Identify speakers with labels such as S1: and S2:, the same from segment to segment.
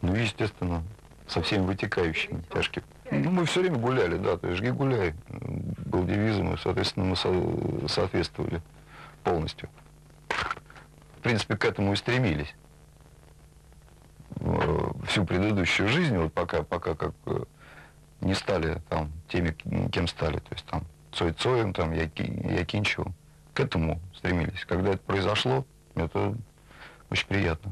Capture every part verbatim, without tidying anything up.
S1: Ну, естественно, со всеми вытекающими тяжкими. Ну, мы все время гуляли, да, то есть «Жги, гуляй» был девизом, и, соответственно, мы со соответствовали полностью. В принципе, к этому и стремились. Всю предыдущую жизнь, вот пока, пока как не стали там теми, кем стали, то есть там Цой-Цоем, там Яки, Якинчевым, к этому стремились. Когда это произошло, это очень приятно.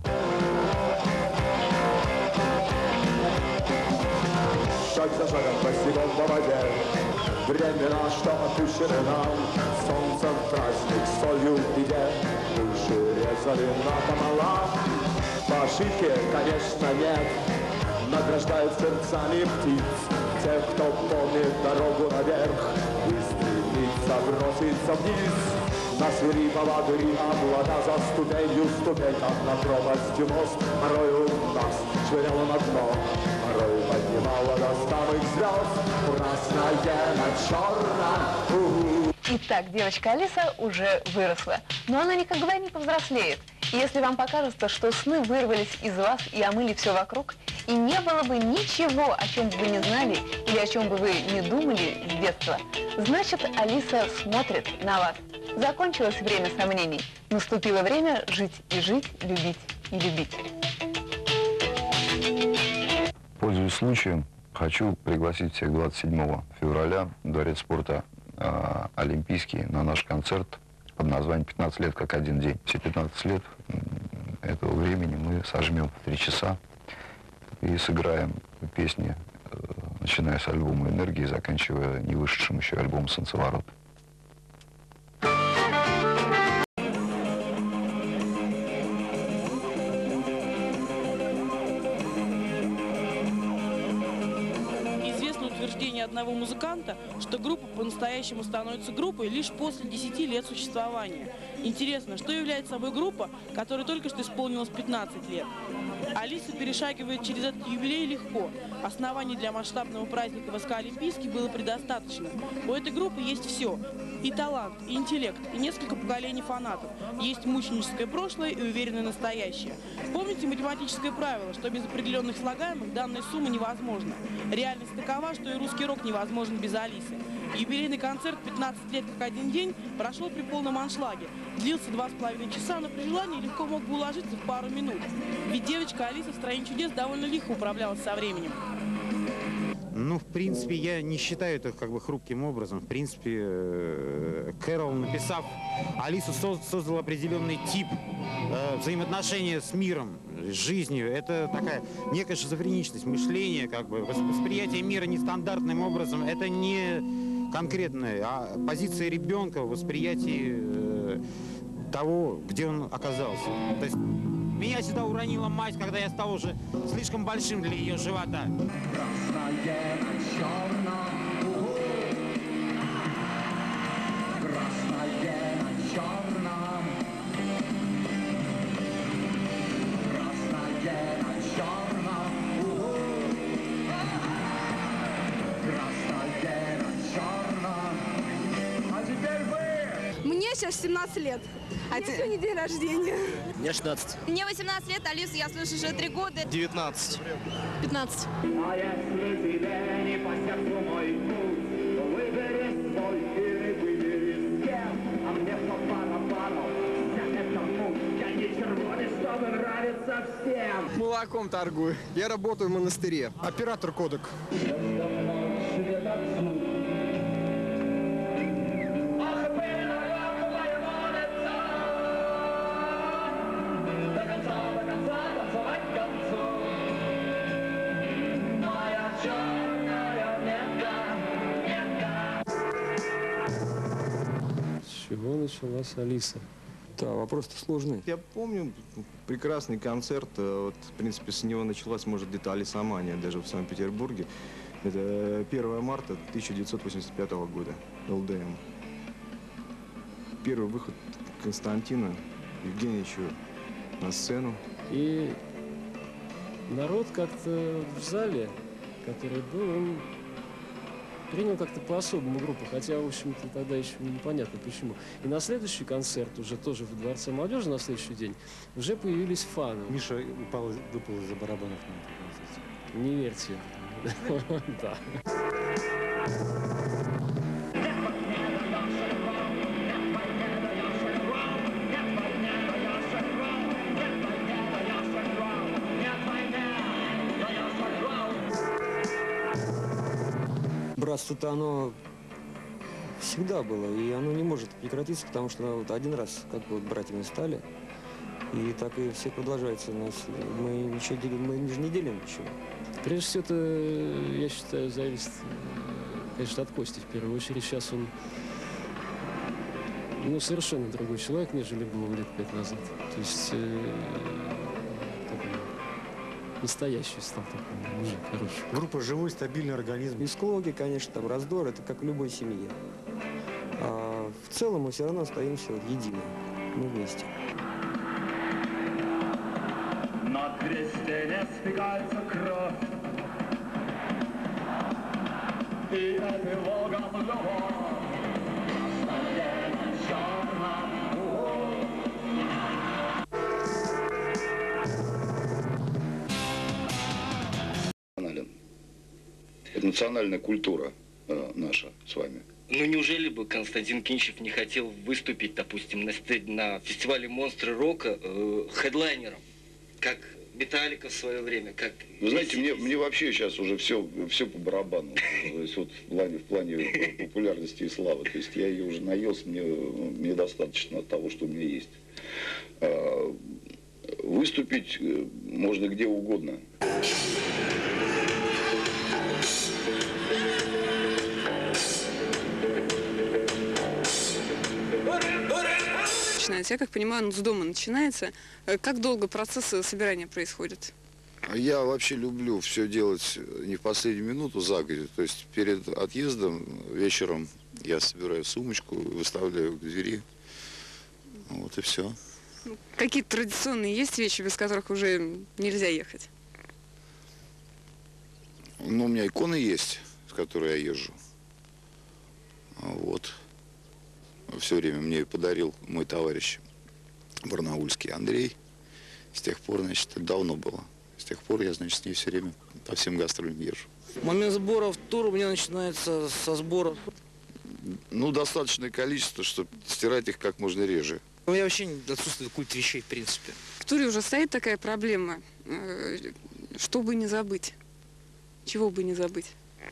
S2: Шаг за шагом по снегам по воде, времена, что отпущены нам, солнцем праздник, солью в беде, души резали напополам. По ошибке, конечно, нет, награждают сердцами птиц тех, кто помнит дорогу наверх и стремится броситься вниз. На свирепого грима облада за ступенью, ступенькам на пропастью мост. Порою нас швыряло на дно, порой поднимала до самых звезд. Красное на черном.
S3: Итак, девочка Алиса уже выросла, но она никогда не повзрослеет. И если вам покажется, что сны вырвались из вас и омыли все вокруг, и не было бы ничего, о чем бы вы не знали или о чем бы вы не думали с детства, значит, Алиса смотрит на вас. Закончилось время сомнений. Наступило время жить и жить, любить и любить.
S1: Пользуясь случаем, хочу пригласить всех двадцать седьмого февраля в Дворец спорта э, Олимпийский на наш концерт под названием «пятнадцать лет как один день». Все пятнадцать лет этого времени мы сожмем в три часа и сыграем песни, э, начиная с альбома «Энергии», заканчивая не вышедшим еще альбомом «Солнцеворот».
S4: Одного музыканта, что группа по-настоящему становится группой лишь после десяти лет существования. Интересно, что является собой группа, которой только что исполнилось пятнадцать лет? Алиса перешагивает через этот юбилей легко. Оснований для масштабного праздника в СК «Олимпийский» было предостаточно. У этой группы есть все. И талант, и интеллект, и несколько поколений фанатов. Есть мученическое прошлое и уверенное настоящее. Помните математическое правило, что без определенных слагаемых данная сумма невозможна? Реальность такова, что и русский рок невозможен без Алисы. Юбилейный концерт «пятнадцать лет как один день» прошел при полном аншлаге. Длился два с половиной часа, но при желании легко мог бы уложиться в пару минут. Ведь девочка Алиса в «Стране чудес» довольно лихо управлялась со временем.
S5: Ну, в принципе, я не считаю это как бы хрупким образом. В принципе, Кэрол, написав Алису, создал определенный тип э, взаимоотношения с миром, с жизнью. Это такая некая шизофреничность мышления, как бы восприятие мира нестандартным образом. Это не конкретная, а позиция ребенка в восприятии э, того, где он оказался. То есть меня сюда уронила мать, когда я стал уже слишком большим для ее живота.
S2: Красное на черном, красное на черном, красное на черном, красное на черном. А теперь вы!
S6: Мне сейчас семнадцать лет. А тебе сегодня день рождения.
S7: Мне шестнадцать.
S6: Мне восемнадцать лет, Алису я слышу уже три года.
S7: девятнадцать.
S6: пятнадцать.
S2: А если тебе не по сердцу мой путь, то выбери свой или выбери с кем. А мне по барабану вся эта муть. Я не червонец, чтобы нравиться всем.
S7: Молоком торгую. Я работаю в монастыре. Оператор кодек.
S8: С чего началась Алиса? Да, вопрос-то сложный.
S9: Я помню прекрасный концерт. Вот, в принципе, с него началась, может, где-то Алисомания, даже в Санкт-Петербурге. Это первое марта тысяча девятьсот восемьдесят пятого года, эл дэ эм. Первый выход Константина Евгеньевича на сцену.
S8: И народ как-то в зале, который был, он принял как-то по-особому группу, хотя, в общем-то, тогда еще непонятно почему. И на следующий концерт, уже тоже в Дворце молодежи, на следующий день, уже появились фаны.
S5: Миша упал, выпал из-за барабанов на этом концерте.
S8: Не верьте. Да.
S7: Братство-то оно всегда было, и оно не может прекратиться, потому что вот один раз как бы вот братьями стали, и так и все продолжается. У нас, мы ничего делим, мы же не делим ничего.
S8: Прежде всего, это, я считаю, зависит, конечно, от Кости в первую очередь. Сейчас он, ну, совершенно другой человек, нежели был лет пять назад. То есть, э, такой настоящий стал такой мужик хороший.
S5: Группа живой, стабильный организм.
S7: И склоки, конечно, там раздор, это как в любой семье. А в целом мы все равно остаемся вот едины, мы вместе.
S2: На кресте не спекается кровь, и эпилогом любовь.
S1: Это национальная культура э, наша с вами.
S10: Ну неужели бы Константин Кинчев не хотел выступить, допустим, на, на фестивале «Монстры рока» э, хедлайнером, как Металлика в свое время, как...
S1: Вы знаете, мне, мне вообще сейчас уже все, все по барабану. То есть вот в плане, в плане популярности и славы. То есть я ее уже наелся, мне, мне достаточно от того, что у меня есть. А, выступить можно где угодно.
S6: Я как понимаю, он с дома начинается. Как долго процесс собирания происходит?
S1: Я вообще люблю все делать не в последнюю минуту, загодя. То есть перед отъездом вечером я собираю сумочку, выставляю к двери. Вот и все.
S6: Какие традиционные есть вещи, без которых уже нельзя ехать?
S1: Ну, у меня иконы есть, с которой я езжу. Вот. Все время мне ее подарил мой товарищ барнаульский Андрей. С тех пор, значит, это давно было. С тех пор я, значит, с ней все время по всем гастролям езжу.
S11: Момент сборов тура у меня начинается со сборов.
S1: Ну, достаточное количество, чтобы стирать их как можно реже.
S11: У меня вообще отсутствует культ вещей, в принципе.
S6: В туре уже стоит такая проблема, что бы не забыть, чего бы не забыть.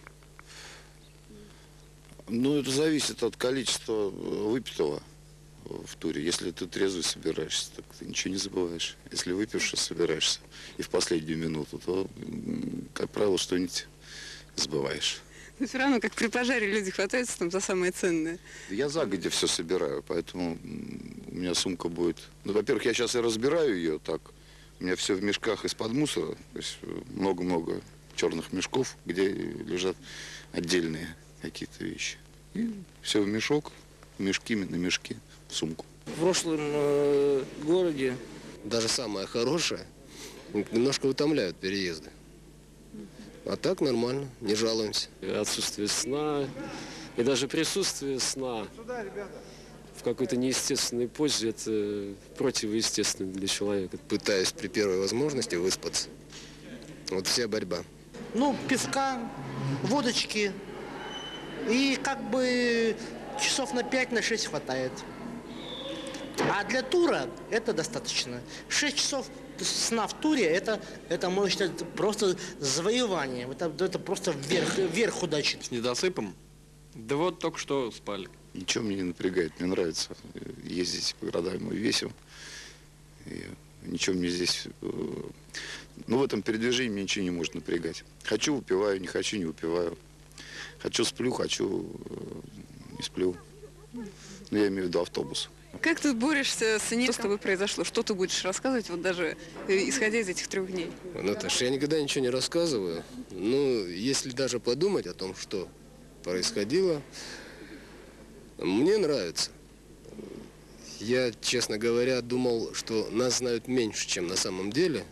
S1: Ну, это зависит от количества выпитого в туре. Если ты трезвый собираешься, так ты ничего не забываешь. Если выпивший собираешься и в последнюю минуту, то, как правило, что-нибудь забываешь.
S6: Но все равно, как при пожаре, люди хватаются там за самое ценное.
S1: Я загодя все собираю, поэтому у меня сумка будет... Ну, во-первых, я сейчас и разбираю ее так. У меня все в мешках из-под мусора. То есть много-много черных мешков, где лежат отдельные какие-то вещи. И все в мешок, мешки на мешки, в сумку.
S11: В прошлом э, городе
S12: даже самое хорошее немножко утомляют переезды. А так нормально, не жалуемся.
S8: Отсутствие сна и даже присутствие сна в какой-то неестественной позе, это противоестественно для человека.
S12: Пытаюсь при первой возможности выспаться. Вот вся борьба.
S11: Ну, пивка, водочки. И как бы часов на пять, на шесть хватает. А для тура это достаточно. шесть часов сна в туре, это, это можно считать просто завоеванием. Это, это просто вверх, вверх удачи.
S13: С недосыпом? Да вот только что спали.
S1: Ничего меня не напрягает, мне нравится ездить по городам и весело. И ничего мне здесь... Ну, в этом передвижении мне ничего не может напрягать. Хочу — выпиваю, не хочу — не выпиваю. Хочу — сплю, хочу — не сплю. Ну, я имею в виду автобус.
S6: Как ты борешься с ним? Что с тобой произошло? Что ты будешь рассказывать, вот даже исходя из этих трех дней?
S12: Наташа, я никогда ничего не рассказываю. Ну, если даже подумать о том, что происходило, мне нравится. Я, честно говоря, думал, что нас знают меньше, чем на самом деле.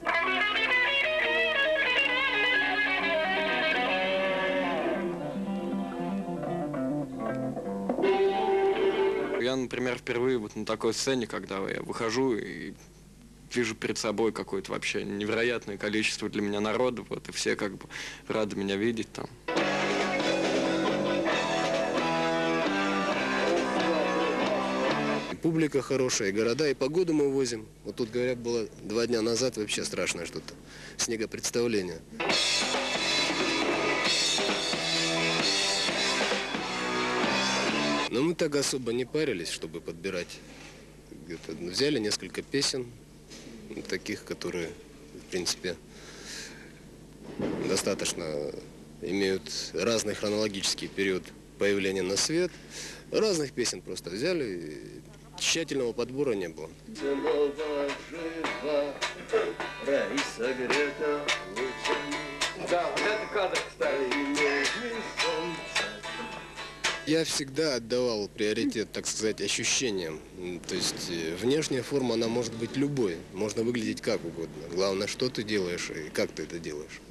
S13: Я, например, впервые вот на такой сцене, когда я выхожу и вижу перед собой какое-то вообще невероятное количество для меня народа, вот, и все как бы рады меня видеть там.
S12: Публика хорошая, и города, и погоду мы возим. Вот тут, говорят, было два дня назад вообще страшное что-то. Снегопредставление. Но мы так особо не парились, чтобы подбирать. Где-то взяли несколько песен, таких, которые, в принципе, достаточно имеют разный хронологический период появления на свет. Разных песен просто взяли, и тщательного подбора не было.
S2: Да, вот это кадр, кстати.
S12: Я всегда отдавал приоритет, так сказать, ощущениям. То есть внешняя форма, она может быть любой. Можно выглядеть как угодно. Главное, что ты делаешь и как ты это делаешь.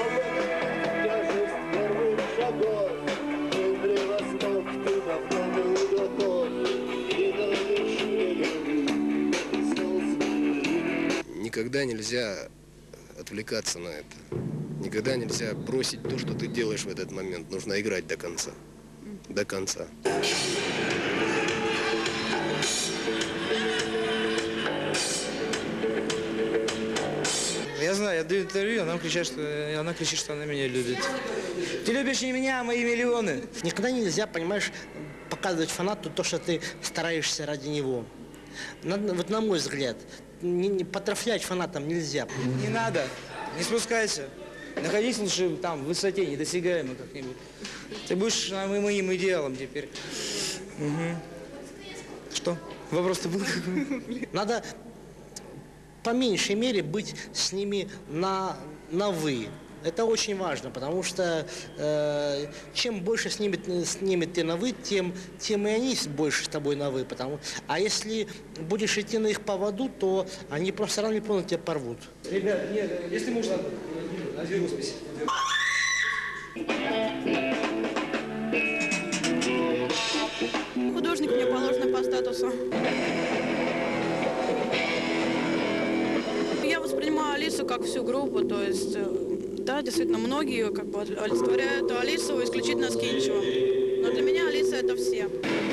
S12: Никогда нельзя отвлекаться на это. Никогда нельзя бросить то, что ты делаешь в этот момент. Нужно играть до конца. До конца.
S14: Я знаю, я даю интервью, она кричит, что, она кричит, что она меня любит. Ты любишь не меня, а мои миллионы.
S11: Никогда нельзя, понимаешь, показывать фанату то, что ты стараешься ради него. Надо, вот на мой взгляд, не, не потрафлять фанатам нельзя.
S14: Не надо, не спускайся. Находись лучше там, в высоте, недосягаемо как-нибудь. Ты будешь моим идеалом теперь. Угу. Что? Вопрос-то был какой?
S11: Надо по меньшей мере быть с ними на, на «вы». Это очень важно, потому что э, чем больше с ними, с ними ты на «вы», тем, тем и они больше с тобой на «вы». Потому, а если будешь идти на их поводу, то они просто рано или поздно тебя порвут.
S14: Ребят, нет, если можно, один успесь.
S4: Художник мне положено по статусу. Я воспринимаю Алису как всю группу, то есть, да, действительно, многие как бы олицетворяют Алису исключительно с Кинчевым. Но для меня Алиса — это все.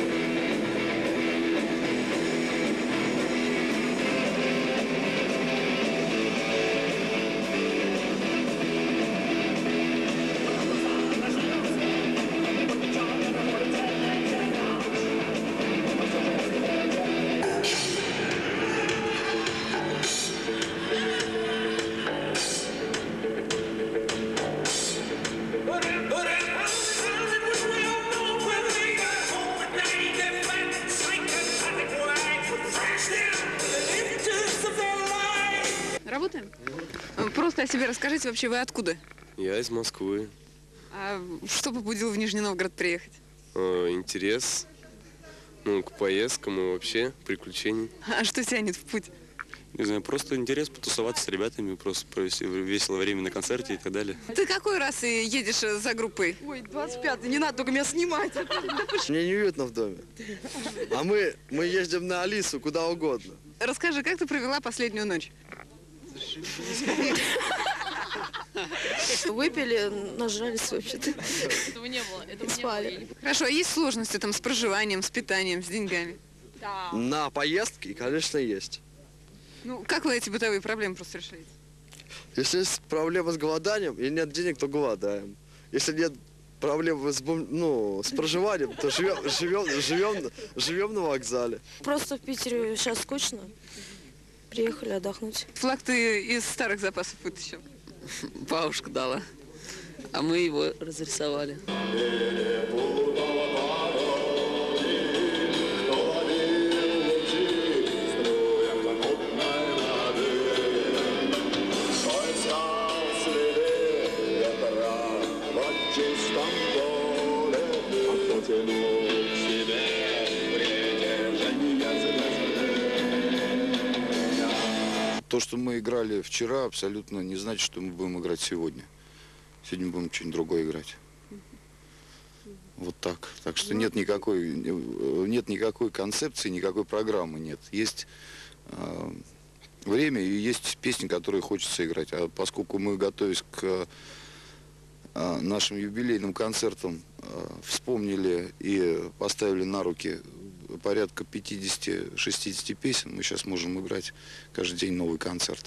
S6: Работаем? Просто о себе расскажите вообще, вы откуда?
S12: Я из Москвы.
S6: А что побудило в Нижний Новгород приехать?
S12: Э, интерес, ну, к поездкам и вообще приключений.
S6: А что тянет в путь?
S15: Не знаю, просто интерес потусоваться с ребятами, просто провести веселое время на концерте и так далее.
S6: Ты какой раз и едешь за группой?
S16: Ой, двадцать пятый, не надо только меня снимать.
S17: Мне неуютно в доме. А мы, мы ездим на Алису куда угодно.
S6: Расскажи, как ты провела последнюю ночь?
S16: Выпили, нажрались вообще-то.
S4: Этого не было. Этого
S16: спали.
S4: Не было.
S6: Хорошо, а есть сложности там с проживанием, с питанием, с деньгами?
S4: Да.
S17: На поездки, конечно, есть.
S6: Ну, как вы эти бытовые проблемы просто решаете?
S17: Если есть проблема с голоданием и нет денег, то голодаем. Если нет проблем с, ну, с проживанием, то живем, живем, живем, живем на вокзале.
S16: Просто в Питере сейчас скучно. Приехали отдохнуть.
S6: Флаг ты из старых запасов вытащил?
S18: Бабушка дала, а мы его разрисовали.
S1: То, что мы играли вчера, абсолютно не значит, что мы будем играть сегодня. Сегодня будем что-нибудь другое играть. Вот так. Так что нет никакой, нет никакой концепции, никакой программы нет. Есть э, время и есть песни, которые хочется играть. А поскольку мы, готовясь к э, нашим юбилейным концертам, э, вспомнили и поставили на руки порядка пятидесяти-шестидесяти песен, мы сейчас можем играть каждый день новый концерт.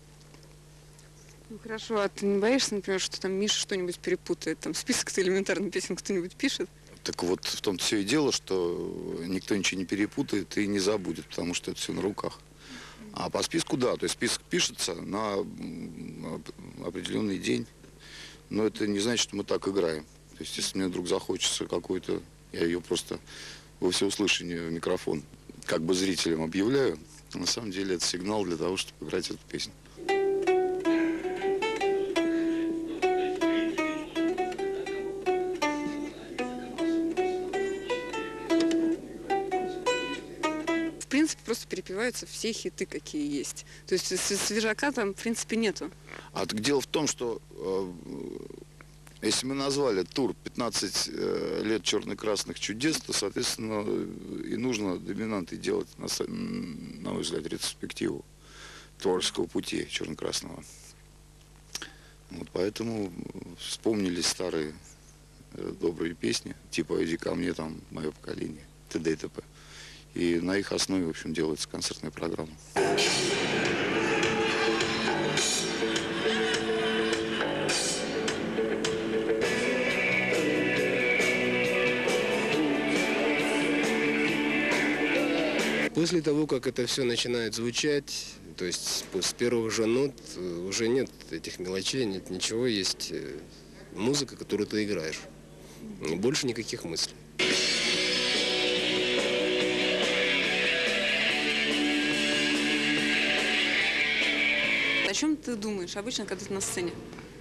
S6: Ну хорошо, а ты не боишься, например, что там Миша что-нибудь перепутает? Там список элементарных песен кто-нибудь пишет?
S1: Так вот, в том-то все и дело, что никто ничего не перепутает и не забудет, потому что это все на руках. А по списку, да, то есть список пишется на определенный день, но это не значит, что мы так играем. То есть, если мне вдруг захочется какой-то, я ее просто во всеуслышание в микрофон как бы зрителям объявляю, на самом деле это сигнал для того, чтобы играть эту песню.
S6: В принципе, просто перепеваются все хиты, какие есть. То есть свежака там, в принципе, нету.
S1: А дело в том, что э, если мы назвали тур пятнадцать э, лет черно-красных чудес, то, соответственно, и нужно доминантой делать, на, на мой взгляд, ретроспективу творческого пути черно-красного. Вот поэтому вспомнились старые э, добрые песни, типа «Иди ко мне», там «Мое поколение», т.д. и т.п. И на их основе, в общем, делается концертная программа.
S12: После того, как это все начинает звучать, то есть с первых же нот уже нет этих мелочей, нет ничего, есть музыка, которую ты играешь. Больше никаких мыслей.
S6: О чем ты думаешь обычно, когда ты на сцене?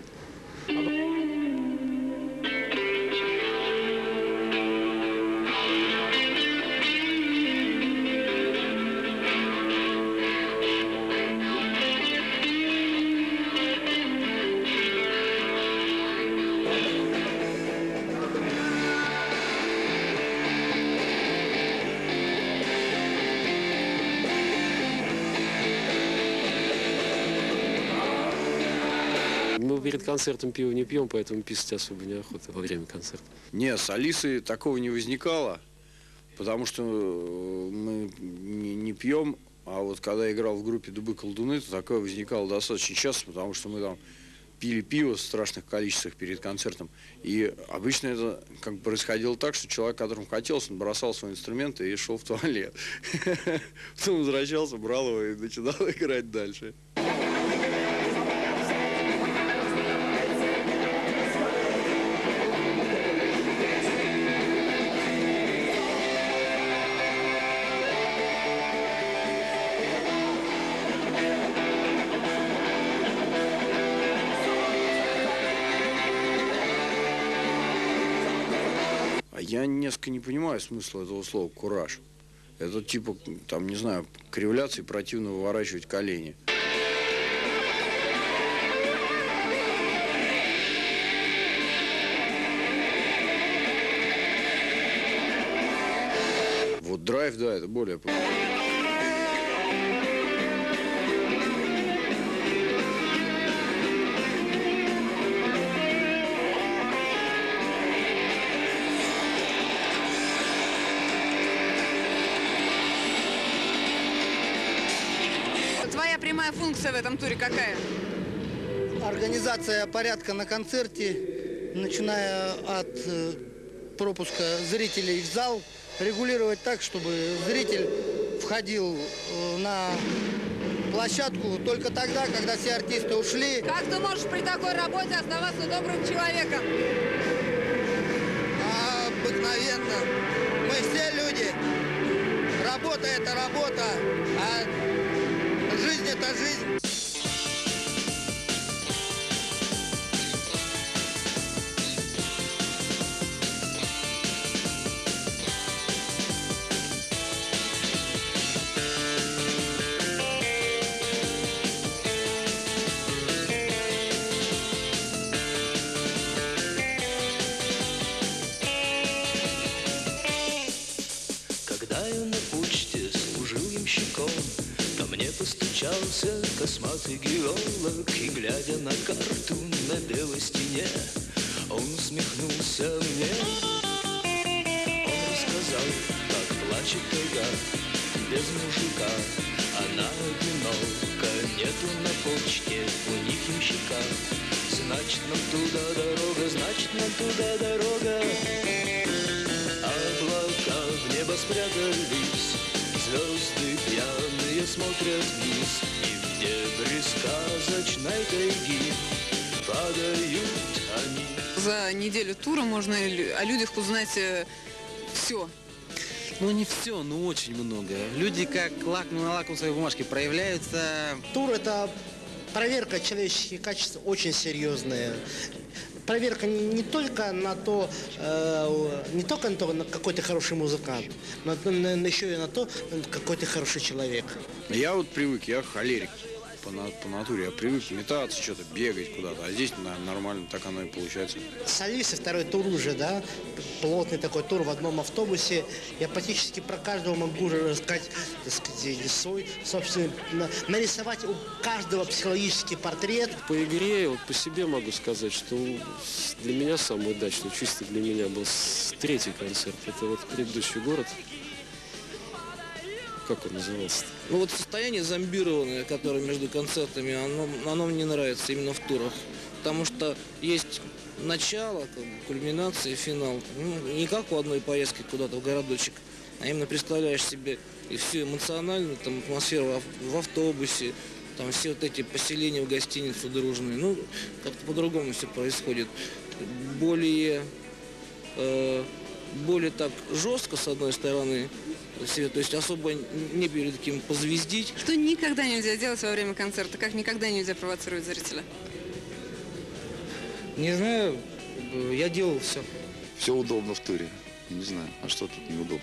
S8: Мы перед концертом пиво не пьем, поэтому писать особо неохота во время концерта.
S19: Нет, с Алисой такого не возникало, потому что мы не, не пьем, а вот когда играл в группе «Дубы колдуны», то такое возникало достаточно часто, потому что мы там пили пиво в страшных количествах перед концертом. И обычно это как бы происходило так, что человек, которому хотелось, он бросал свои инструменты и шел в туалет. Потом возвращался, брал его и начинал играть дальше. Я несколько не понимаю смысла этого слова «кураж». Это типа, там, не знаю, кривляться и противно выворачивать колени. Вот драйв, да, это более...
S6: Твоя прямая функция в этом туре какая?
S11: Организация порядка на концерте, начиная от э, пропуска зрителей в зал, регулировать так, чтобы зритель входил э, на площадку только тогда, когда все артисты ушли.
S6: Как ты можешь при такой работе оставаться добрым человеком?
S11: Обыкновенно. Мы все люди. Работа – это работа, а жизнь – это жизнь.
S20: карту на белой стене. Он усмехнулся мне. Он рассказал, как плачет тайга без мужика. Она одинока, нету на почте у них ямщика. Значит, нам туда дорога, значит, нам туда дорога. Облака в небо спрятались, звезды пьяные смотрят вниз, и в дебри сказочной тайги падают они.
S6: За неделю тура можно о людях узнать все.
S5: Ну не все, но очень много. Люди как лак на лакмусовой бумажке проявляются.
S11: Тур – это проверка человеческих качеств очень серьезная. Проверка не, не только на то, э, не только на то, на какой ты хороший музыкант, но, но, но еще и на то, какой ты хороший человек.
S19: Я вот привык, я холерик по, на, по натуре. Я привык метаться, что-то бегать куда-то. А здесь наверное, нормально, так оно и получается.
S11: С Алисой второй тур уже, да, плотный такой тур в одном автобусе. Я практически про каждого могу уже рассказать, так сказать, свой, собственно, нарисовать у каждого психологический портрет.
S8: По игре, вот по себе могу сказать, что для меня самый удачный, чисто для меня был третий концерт. Это вот предыдущий город. Как он назывался?
S14: Ну вот состояние зомбированное, которое между концертами, оно, оно мне нравится именно в турах. Потому что есть начало, как бы, кульминация, финал. Ну, не как у одной поездки куда-то в городочек, а именно представляешь себе и всю эмоциональную там, атмосферу в автобусе, там все вот эти поселения в гостиницу дружные. Ну, как-то по-другому все происходит. Более, э, более так жестко, с одной стороны, то есть особо не перед кем позвездить.
S6: Что никогда нельзя делать во время концерта, как никогда нельзя провоцировать зрителя?
S14: Не знаю, я делал все.
S1: Все удобно в туре. Не знаю, а что тут неудобно?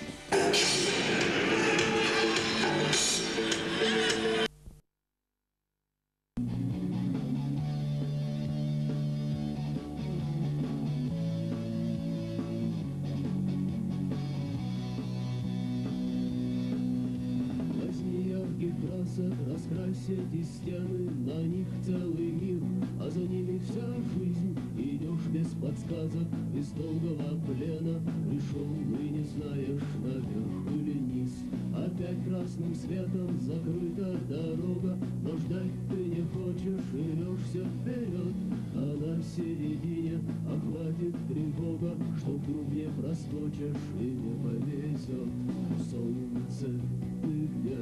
S20: Раскрась эти стены, на них целый мир, а за ними вся жизнь. Идешь без подсказок из долгого плена, пришел и не знаешь, наверх или низ. Опять красным светом закрыта дорога, но ждать ты не хочешь и рвешься вперед. А на середине охватит тревога, что вдруг не проскочишь и не повезет. Солнце, ты где?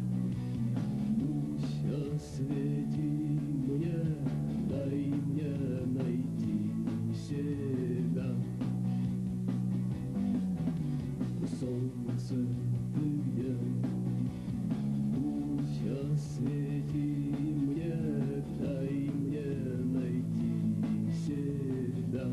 S20: Освети мне, дай мне найти себя. Солнце, ты где? Пусть освети мне, дай мне найти себя.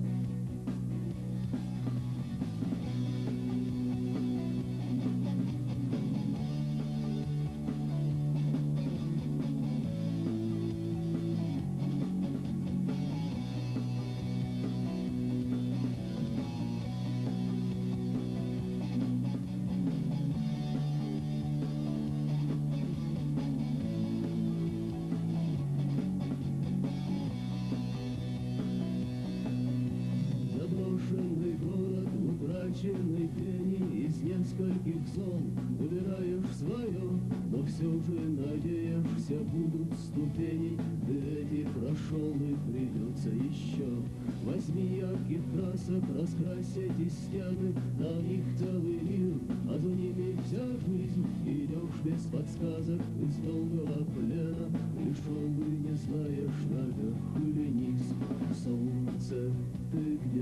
S20: Утраченной тени из нескольких зон выбираешь свое, но все же надеешься, будут ступени. Ты эти прошел и придется еще. Возьми ярких красок, раскрась эти стены, на них целый мир, а за ними вся жизнь. Идешь без подсказок из долгого плена, пришел и не знаешь, наверх или низ. Солнце, ты где?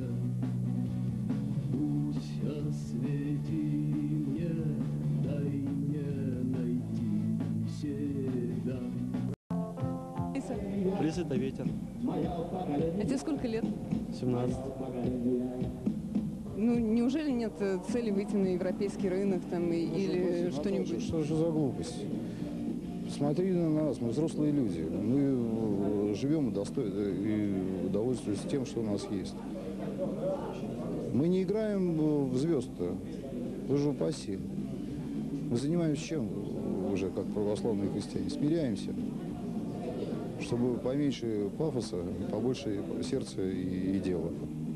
S20: Пусть освети мне, дай мне найти себя.
S21: Лиса это ветер.
S6: А тебе сколько лет?
S21: семнадцать.
S6: Ну, неужели нет цели выйти на европейский рынок там и, или что-нибудь?
S1: Что же за глупость? Смотри на нас, мы взрослые люди. Мы живем и, досто... и удовольствуемся тем, что у нас есть. Мы не играем в звезды, боже упаси. Мы занимаемся чем уже, как православные христиане? Смиряемся.
S21: Чтобы поменьше пафоса, побольше сердца и, и дела.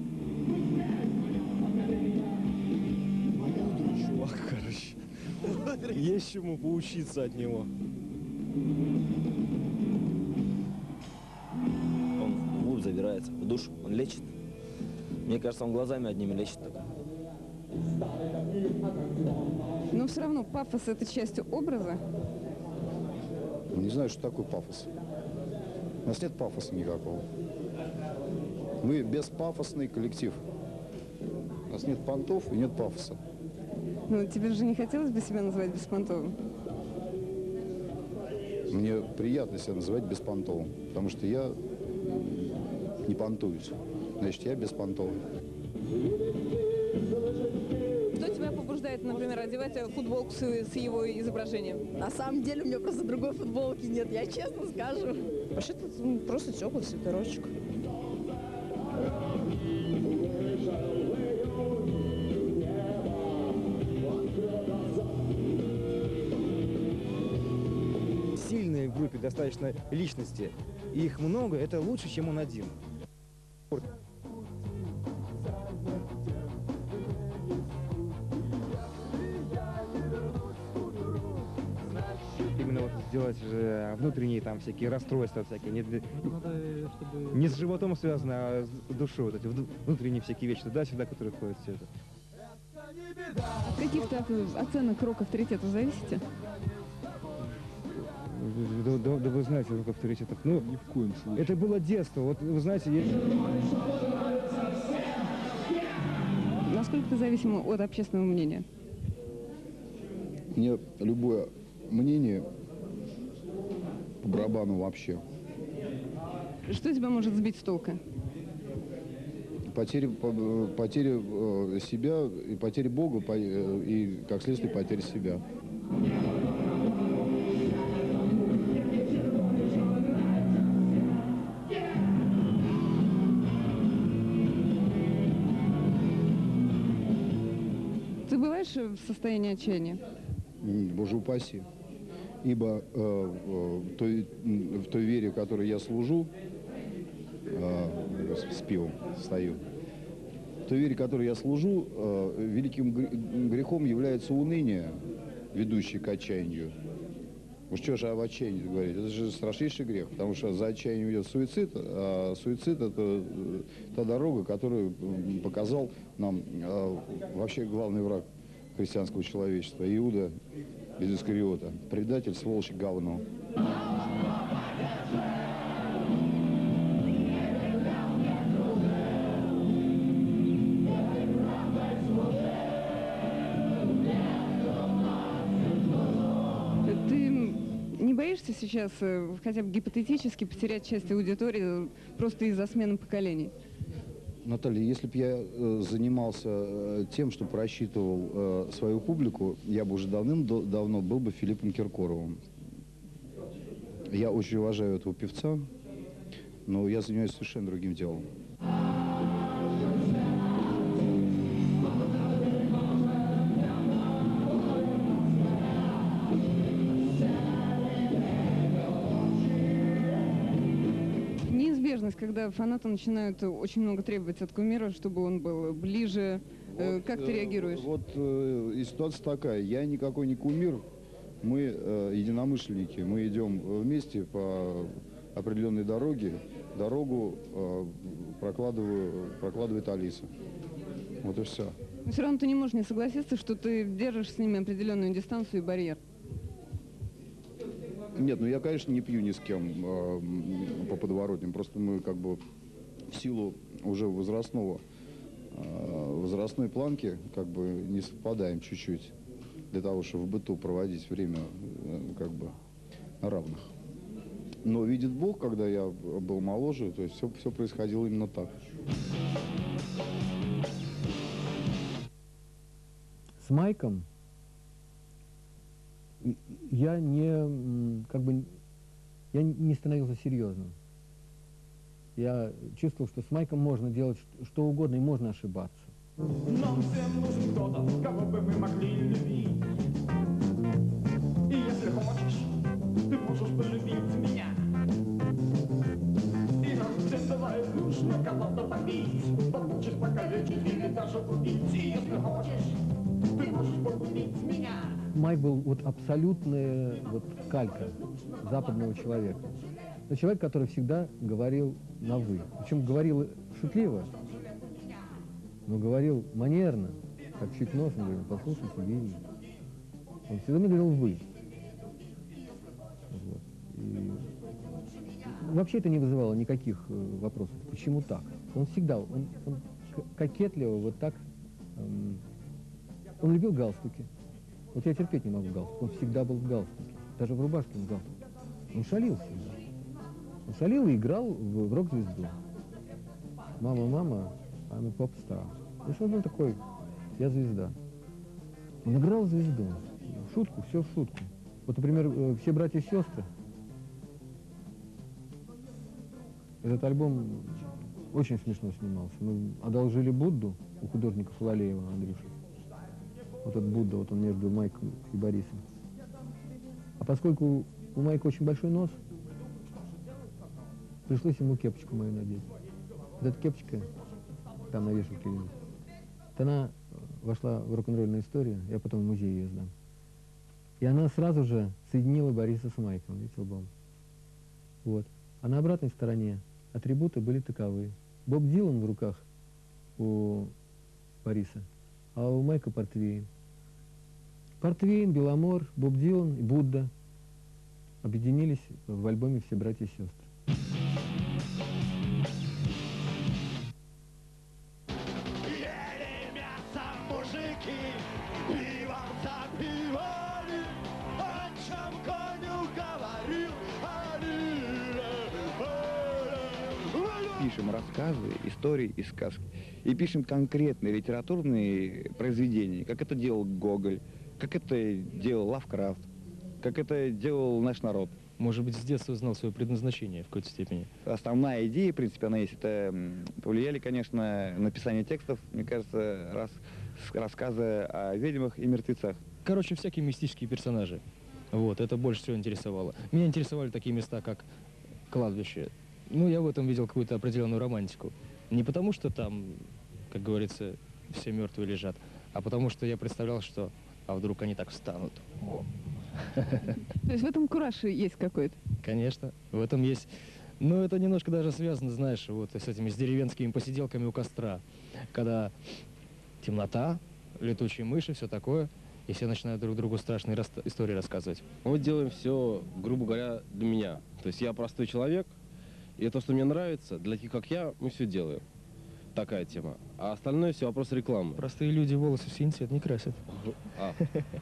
S22: Мудрый чувак, короче. Есть чему поучиться от него.
S23: Он в клуб забирается, в душ, он лечит. Мне кажется, он глазами одними лечит только.
S6: Но все равно пафос — это часть образа.
S21: Не знаю, что такое пафос. У нас нет пафоса никакого. Мы беспафосный коллектив. У нас нет понтов и нет пафоса.
S6: Ну, тебе же не хотелось бы себя называть беспонтовым?
S21: Мне приятно себя называть беспонтовым, потому что я не понтуюсь. Значит, я беспонтовый.
S6: Что тебя побуждает, например, одевать футболку с, с его изображением?
S24: На самом деле у меня просто другой футболки нет, я честно скажу.
S25: Вообще-то ну, просто теплый свитерочек.
S14: Сильные в группе достаточно личности, и их много, это лучше, чем он один. Именно вот сделать э, внутренние там всякие расстройства всякие, не, для-
S25: чтобы...
S14: не с животом связано, а с душой, вот эти вну- внутренние всякие вещи, туда-сюда, которые входят все это.
S6: От каких-то оценок рок-авторитетов зависите?
S14: Да, да- да вы знаете, как авторитетов. Ну, ни в коем случае. Это было детство. Вот вы знаете, я...
S6: Насколько ты зависим от общественного мнения?
S21: Мне любое мнение по барабану вообще.
S6: Что тебя может сбить с толка?
S21: Потеря, по- потеря э, себя и потеря Бога, по- э, и, как следствие, потеря себя.
S6: Ты бываешь в состоянии отчаяния?
S21: М, Боже упаси. Ибо э, э, в, той, м, в той вере, которой я служу, э, с, с пивом стою, в той вере, которой я служу, э, великим гр- грехом является уныние, ведущее к отчаянию. Уж что же об отчаянии говорить? Это же страшнейший грех, потому что за отчаянием идет суицид, а суицид — это э, та дорога, которую м, показал нам э, вообще главный враг христианского человечества, Иуда из Искариота, предатель, сволочь, говно.
S6: Ты не боишься сейчас, э, хотя бы гипотетически, потерять часть аудитории просто из-за смены поколений?
S21: Наталья, если бы я э, занимался э, тем, что просчитывал э, свою публику, я бы уже давным-давно был бы Филиппом Киркоровым. Я очень уважаю этого певца, но я занимаюсь совершенно другим делом.
S6: Неизбежность, когда фанаты начинают очень много требовать от кумира, чтобы он был ближе. Э,
S21: Вот,
S6: как ты
S21: э,
S6: реагируешь?
S21: Вот э, и ситуация такая. Я никакой не кумир. Мы э, единомышленники. Мы идем вместе по определенной дороге. Дорогу э, прокладываю, прокладывает Алиса. Вот и все.
S6: Но все равно ты не можешь не согласиться, что ты держишь с ними определенную дистанцию и барьер.
S21: Нет, ну я, конечно, не пью ни с кем э, по подворотням. Просто мы как бы в силу уже возрастного, э, возрастной планки как бы не совпадаем чуть-чуть для того, чтобы в быту проводить время э, как бы на равных. Но видит Бог, когда я был моложе, то есть все, все происходило именно так.
S26: С Майком я не, м, как бы, я не становился серьезным. Я чувствовал, что с Майком можно делать что- что угодно и можно ошибаться.
S2: Нам всем нужен кто-то, кого бы мы могли любить. И если хочешь, ты можешь полюбить меня. нужно кого-то побить, получишь покалечить или даже убить. И если хочешь, ты можешь погубить меня.
S26: Майк был вот абсолютная вот калька западного человека. Это человек, который всегда говорил на «вы». Причем говорил шутливо, но говорил манерно, как чуть носом говорил: послушайте, Винни. Он всегда мне говорил «вы». Вот. И вообще это не вызывало никаких э, вопросов. Почему так? Он всегда, он, он кокетливо вот так, эм, он любил галстуки. Вот я терпеть не могу галстук. Он всегда был в галстуке. Даже в рубашке он в галстуке. Он шалил всегда. Он шалил и играл в, в рок-звезду. Мама, мама, I'm a pop star. То есть он был такой, я звезда. Он играл в звезду. В шутку, все в шутку. Вот, например, э, «Все братья и сестры». Этот альбом очень смешно снимался. Мы одолжили Будду у художника Фалалеева, Андрюши. Вот этот Будда, вот он между Майком и Борисом. А поскольку у Майка очень большой нос, пришлось ему кепочку мою надеть. Вот эта кепочка, там на вешалке лежит, вот она вошла в рок-н-ролльную историю, я потом в музей ее сдам. И она сразу же соединила Бориса с Майком, видите, лбом. Вот. А на обратной стороне атрибуты были таковы. Боб Дилан в руках у Бориса, а у Майка портвейн. Портвейн, Беломор, Боб Дилан и Будда объединились в альбоме «Все братья и сестры».
S2: Ели мясо мужики, пивом запивали, о чем коню говорил
S3: Пишем рассказы, истории и сказки. И пишем конкретные литературные произведения, как это делал Гоголь, как это делал Лавкрафт, как это делал наш народ.
S7: Может быть, с детства знал свое предназначение в какой-то степени.
S3: Основная идея, в принципе, она есть. Это повлияли, конечно, написание текстов, мне кажется, рас, рассказы о ведьмах и мертвецах.
S7: Короче, всякие мистические персонажи. Вот, это больше всего интересовало. Меня интересовали такие места, как кладбище. Ну, я в этом видел какую-то определенную романтику. Не потому, что там, как говорится, все мертвые лежат, а потому, что я представлял, что а вдруг они так встанут. О.
S6: То есть в этом кураж есть какой-то?
S7: Конечно, в этом есть. Но это немножко даже связано, знаешь, вот с этими с деревенскими посиделками у костра. Когда темнота, летучие мыши, все такое, и все начинают друг другу страшные рас... истории рассказывать.
S9: Мы делаем все, грубо говоря, для меня. То есть я простой человек, и то, что мне нравится, для таких, как я, мы все делаем. Такая тема. А остальное все вопрос рекламы.
S7: Простые люди волосы в синий цвет не красят.
S9: А.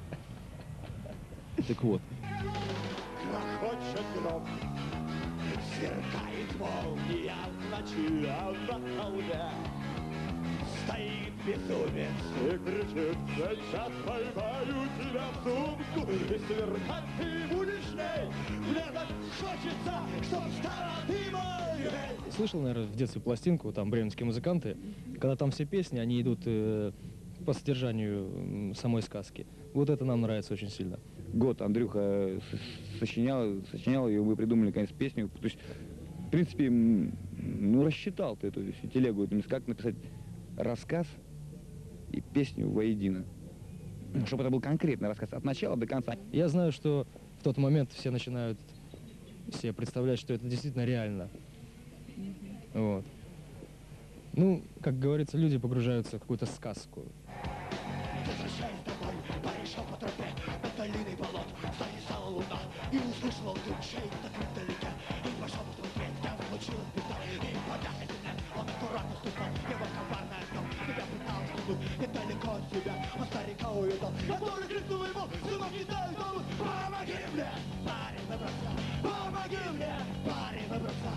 S9: Так вот.
S2: Грохочет гром, сверкает молния в ночи, а на холме стоит безумец и кричит: сейчас поймаю тебя в сумку, и сверкать ты будешь ней. Мне так хочется, чтоб стала ты мой.
S7: Слышал, наверное, в детстве пластинку, там, бременские музыканты, когда там все песни, они идут э, по содержанию самой сказки. Вот это нам нравится очень сильно.
S3: Год Андрюха сочинял, сочинял, и мы придумали, конечно, песню. То есть, в принципе, ну, рассчитал ты эту всю телегу, как написать рассказ и песню воедино. Чтобы это был конкретный рассказ от начала до конца.
S7: Я знаю, что в тот момент все начинают себе представлять, что это действительно реально. Вот. Ну, как говорится, люди погружаются в какую-то сказку.
S2: Возвращаясь домой, порешал по тропе над долиной болот, зависала луна, и услышал он вдруг чей-то крик вдалеке, и пошел посмотреть, там случилась беда, и подательно он аккуратно ступал, небо коварное огнем, себя пытал взглянуть недалеко от себя, он старика увидал, который крикнул ему: сынок, не дай дому, помоги мне, парень, выбраться, помоги мне, парень, выбраться.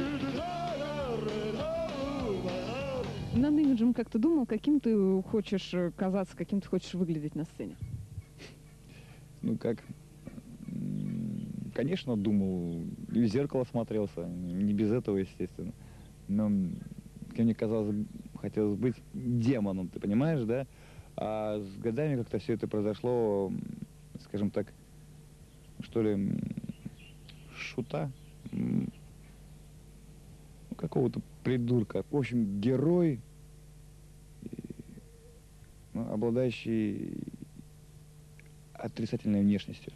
S6: Над имиджем как-то думал, каким ты хочешь казаться, каким ты хочешь выглядеть на сцене?
S3: Ну как, конечно, думал, и в зеркало смотрелся, не без этого, естественно. Но мне казалось, хотелось быть демоном, ты понимаешь, да? А с годами как-то все это произошло, скажем так, что ли, шута. какого-то придурка. В общем, герой, ну, обладающий отрицательной внешностью.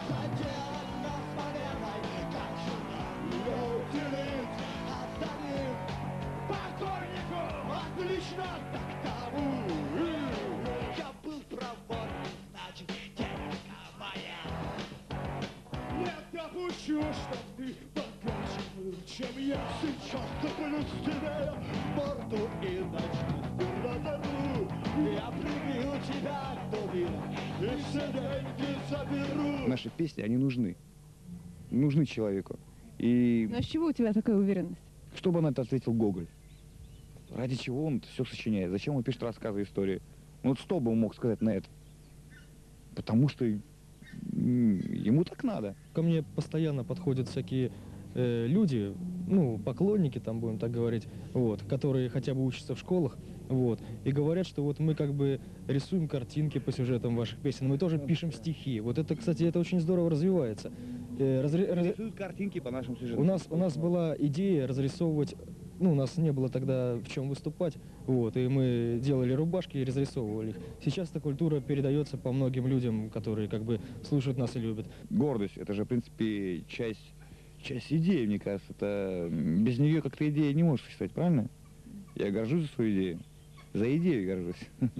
S2: Допущу, что ты богаче был, чем я сейчас. Топлю тебе морду и начну разорву. Я прибью тебя до дыр и все деньги заберу.
S3: Наши песни, они нужны. Нужны человеку. И
S6: Но с чего у тебя такая уверенность?
S3: что бы на это ответил Гоголь? Ради чего он все сочиняет? Зачем он пишет рассказы, истории? Ну вот что бы он мог сказать на это? Потому что ему так надо.
S7: Ко мне постоянно подходят всякие э, люди, ну, поклонники, там, будем так говорить, вот, которые хотя бы учатся в школах, вот, и говорят, что вот мы как бы рисуем картинки по сюжетам ваших песен, мы тоже пишем стихи. Вот это, кстати, это очень здорово развивается. Э, разри...
S3: Рисуют картинки по нашим сюжетам.
S7: У нас, у нас была идея разрисовывать, ну, у нас не было тогда в чем выступать, вот, и мы делали рубашки и разрисовывали их. Сейчас эта культура передается по многим людям, которые как бы слушают нас и любят.
S3: Гордость, это же, в принципе, часть, часть идеи, мне кажется. Это, без нее как-то идея не может существовать, правильно? Я горжусь за свою идею. За идею горжусь.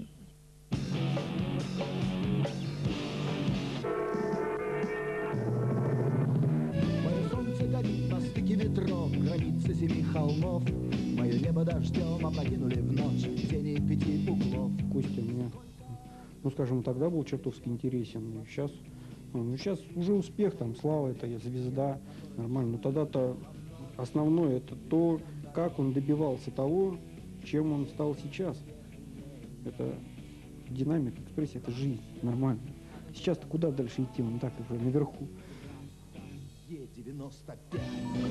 S2: Мое солнце горит на стыке ветров, граница семи холмов. Мое небо дождем опрокинули в ночь тени пяти углов.
S4: Костя мне, ну скажем, тогда был чертовски интересен. Сейчас, ну сейчас уже успех, там, слава, это звезда, нормально. Но тогда-то основное это то, как он добивался того, чем он стал сейчас. Это динамика, экспрессия, это жизнь, нормально. Сейчас-то куда дальше идти, он так уже наверху.
S2: Е девяносто пять.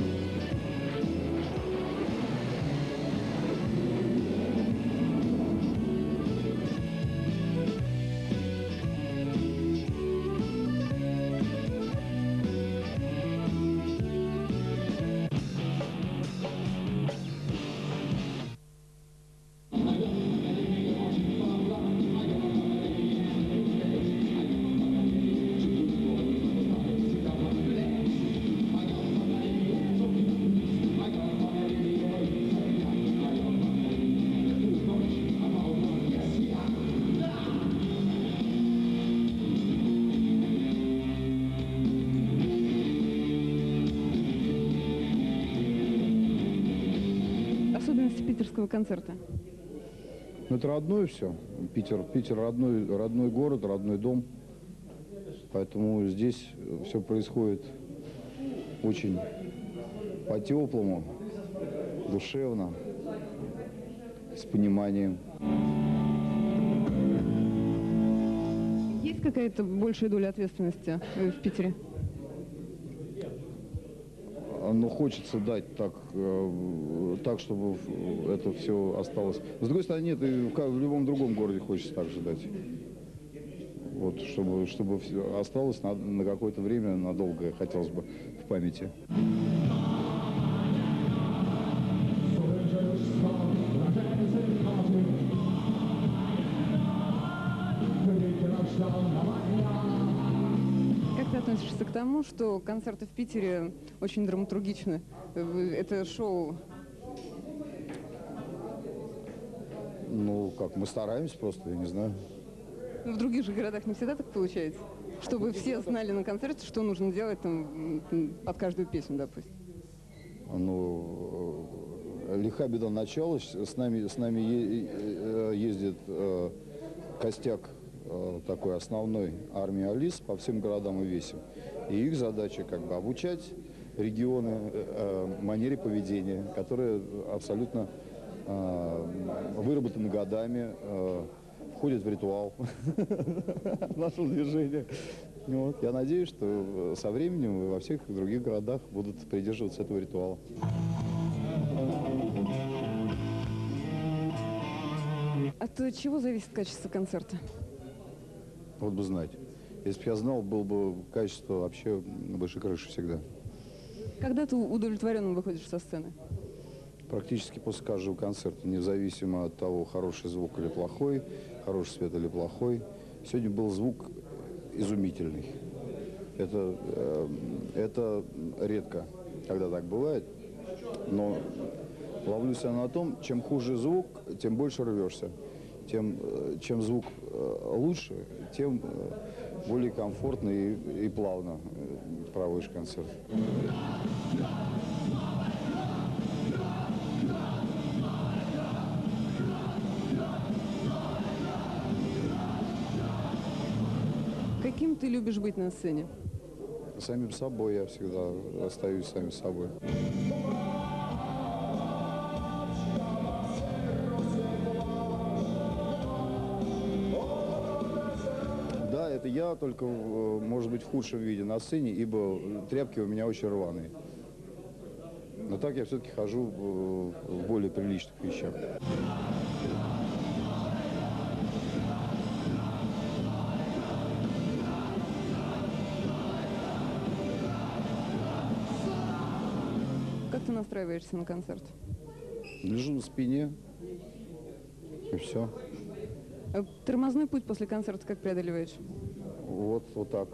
S6: Особенности питерского концерта?
S21: Ну, это родное все. Питер, Питер родной, родной город, родной дом. Поэтому здесь все происходит очень по-теплому, душевно, с пониманием.
S6: Есть какая-то большая доля ответственности в Питере?
S21: Но хочется дать так, э, так, чтобы это все осталось. С другой стороны, нет, и в, в любом другом городе хочется так же дать. Вот, чтобы, чтобы все осталось на, на какое-то время, надолго, хотелось бы, в памяти.
S6: Как ты относишься к тому, что концерты в Питере очень драматургичны? Это шоу.
S21: Ну, как, мы стараемся просто, я не знаю.
S6: В других же городах не всегда так получается? Чтобы все знали на концерте, что нужно делать там под каждую песню, допустим.
S21: Ну, лиха беда началась. С нами, с нами е ездит э, костяк э, такой основной армии Алис по всем городам и весям. И их задача как бы обучать регионы э, манере поведения, которая абсолютно э, выработана годами, э, входит в ритуал нашего движения. Вот. Я надеюсь, что со временем во всех других городах будут придерживаться этого ритуала.
S6: От чего зависит качество концерта?
S21: Вот бы знать. Если бы я знал, было бы качество вообще выше крыши всегда.
S6: Когда ты удовлетворенным выходишь со сцены?
S21: практически после каждого концерта, независимо от того, хороший звук или плохой, хороший свет или плохой. Сегодня был звук изумительный. Это, э, это редко, когда так бывает, но ловлю себя на том, чем хуже звук, тем больше рвешься. Тем, э, чем звук э, лучше, тем э, более комфортно и, и плавно э, проводишь концерт.
S6: Каким ты любишь быть на сцене?
S21: Самим собой я всегда остаюсь самим собой. Да, это я, только, может быть, в худшем виде на сцене, ибо тряпки у меня очень рваные. Но так я все-таки хожу в более приличных вещах.
S6: Как ты настраиваешься на концерт?
S21: Лежу на спине, и все.
S6: А тормозной путь после концерта как преодолеваешь?
S21: Вот, вот так.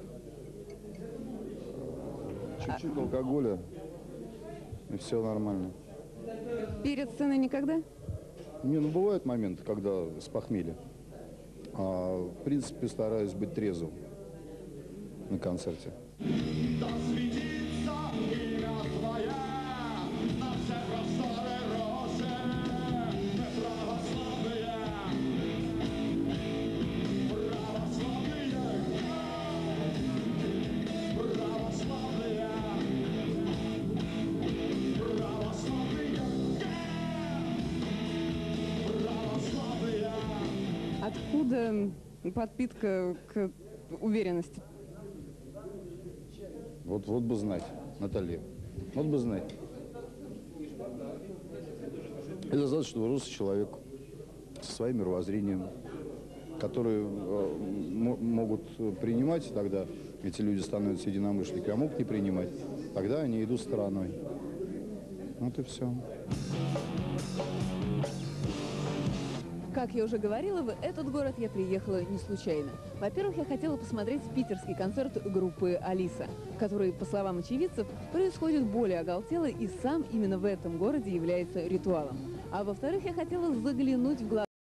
S21: Чуть-чуть алкоголя, и все нормально.
S6: Перед сценой никогда?
S21: Не, ну бывают моменты, когда с похмелья. А, в принципе, стараюсь быть трезвым на концерте.
S6: Откуда подпитка к уверенности?
S21: Вот, вот бы знать, Наталья, вот бы знать. Это достаточно взрослый человек со своим мировоззрением, которые э, могут принимать, тогда эти люди становятся единомышленниками, а могут не принимать, тогда они идут стороной. Вот и все.
S10: Как я уже говорила, в этот город я приехала не случайно. Во-первых, я хотела посмотреть питерский концерт группы «Алиса», который, по словам очевидцев, происходит более оголтело и сам именно в этом городе является ритуалом. А во-вторых, я хотела заглянуть в глаза